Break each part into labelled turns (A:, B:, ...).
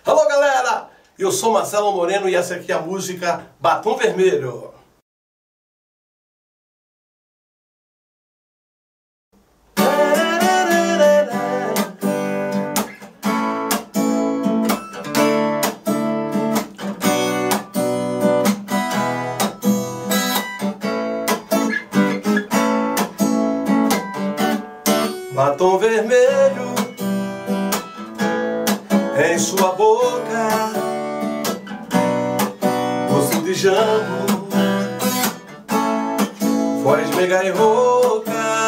A: Alô galera, eu sou Marcelo Moreno e essa aqui é a música Batom Vermelho. Batom vermelho em sua boca, doce de jambo, voz meiga e rouca,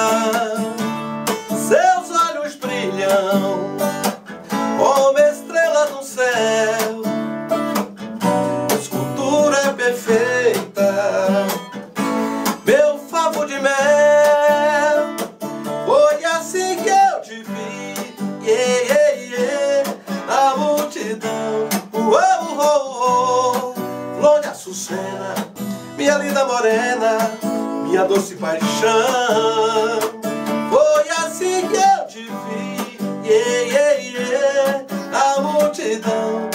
A: seus olhos brilham como uma estrela no céu, a escultura é perfeita, meu favo de mel. Foi assim que eu te vi, na multidão, flor de açucena, minha linda morena, minha doce paixão. Foi assim que eu te vi, na multidão,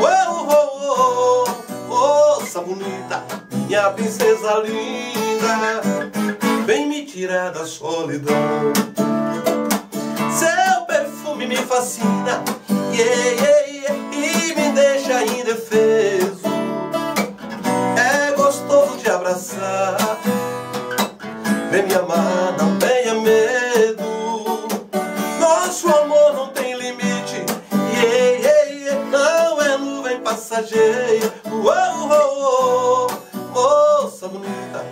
A: moça bonita, minha princesa linda, vem me tirar da solidão. Seu perfume me fascina, e me deixa indefeso. É gostoso te abraçar, vem me amar, não tenha medo. Nosso amor não tem limite, não é nuvem passageira. Moça bonita,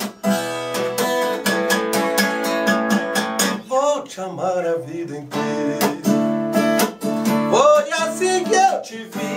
A: te amar a vida inteira. Foi assim que eu te vi,